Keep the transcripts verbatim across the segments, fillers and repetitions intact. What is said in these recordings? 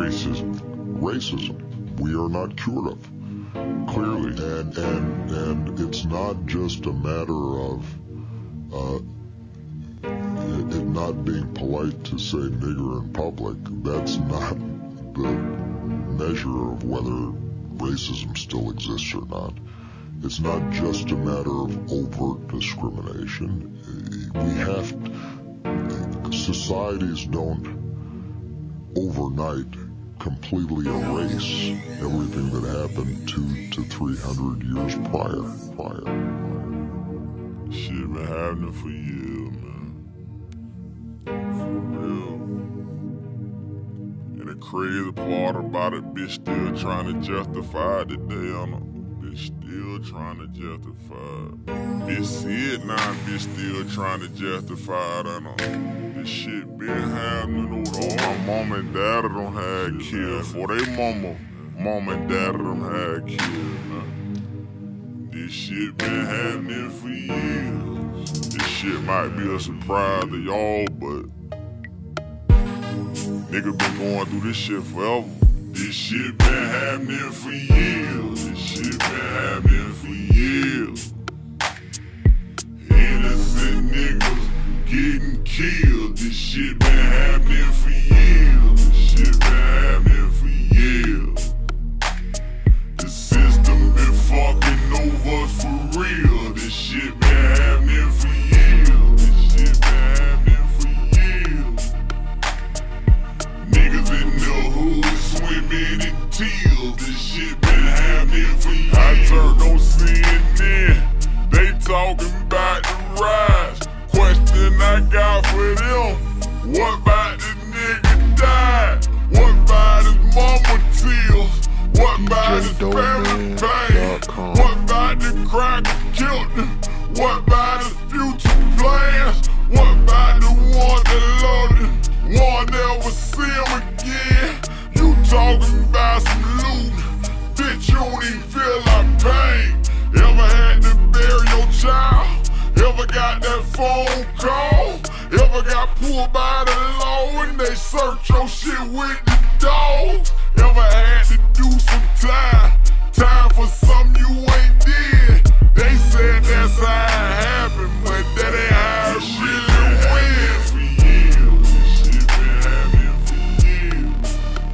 racism. Racism, we are not cured of, clearly. And, and, and it's not just a matter of uh, it, it not being polite to say nigger in public. That's not the measure of whether racism still exists or not. It's not just a matter of overt discrimination. We have, societies don't overnight completely erase everything that happened two to three hundred years prior. Prior. Shit been happening for years, man. For real. And the crazy part about it, bitch still trying to justify it today on them. Bitch still trying to justify it. Bitch see it now, bitch still trying to justify it on them. This shit been happening over my mom and dad done had killed. For they mama, mom and dad done had killed, man. This shit been happening for years. This shit might be a surprise to y'all, but nigga been going through this shit forever. This shit been happening for years. This shit been happening for years. Innocent niggas getting killed. This shit been happening for years. This shit been happening for years. The system been fucking over us for real. This shit been happening for years. This shit been happening for years. Niggas in the hood swimming in tears. This shit been happening for years. I turned on C N N. They talking about the rise. Question I got for them: what about the nigga died? What about his mama tears? What about his family pain? What about the crack that killed him? What about his future plans? What about the one that loved him? One never see him again. You talking about some loot, bitch, you don't even feel like pain. Ever had to bury your child? Ever got that phone call? Ever got pulled by the law and they search your shit with the dogs? Ever had to do some time? Time for something you ain't did? They said that's how it happened, but that ain't how it really went. For years, this shit been happening for years.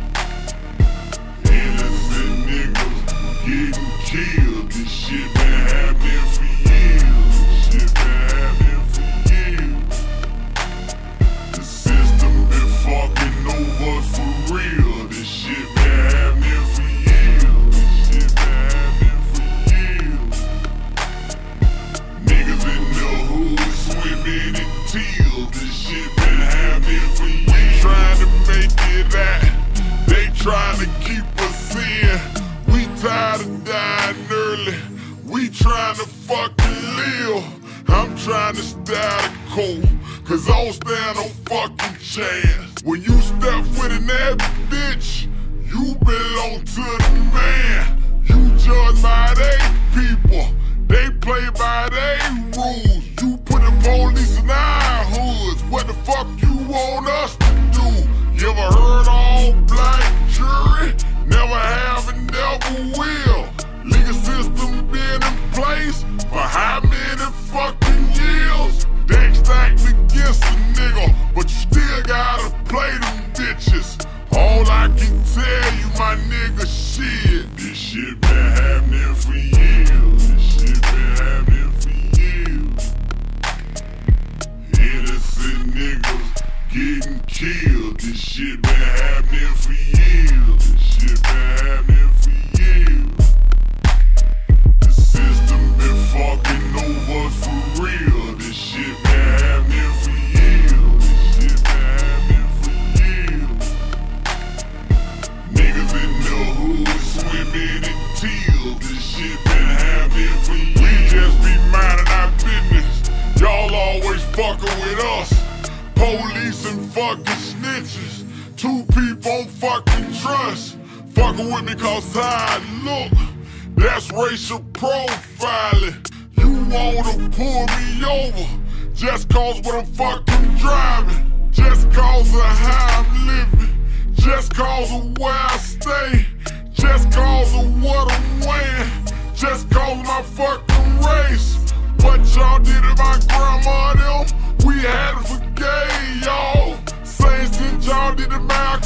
Innocent niggas getting killed. This shit been happening for years. This shit been happening for years. The system been fucking over us for real. This shit been happening for years. This shit been happening for years. Niggas in the hood swimming in tears. This shit been happening for years. We trying to make it out. They trying to keep us in. We tired of dying early. We trying to fucking live. I'm trying to stay out of cold, cause I don't stand no fucking chance. When you step foot in that bitch, you belong to the man. You judge by they people, they play by they rules. You put the police in our hoods. What the fuck you want us to do? You ever heard all black jury? Never have and never will. Legal system been in place for how many fucking years? They stacked against a nigga, but you still gotta play them bitches. All I can tell you, my nigga, shit, this shit been happening for years. This shit been happening for years. Innocent niggas getting killed. This shit been happening for years. This shit been happening for years. The system been fucking over us for real. This shit been happening for years. This shit been happening for years. Niggas in the hood swimming in tears. This shit been happening for years. We just be minding our business. Y'all always fucking with us. Police and fucking snitches. Two people on fucking trust. Fucking with me cause how I look. That's racial profiling. You wanna pull me over just cause what I'm fucking driving. Just cause of how I'm living. just cause of where I stay, just cause of what I'm wearing, just cause of my fucking race. What y'all did to my grandma and them, we had to forgave y'all. Same shit y'all did to Malcolm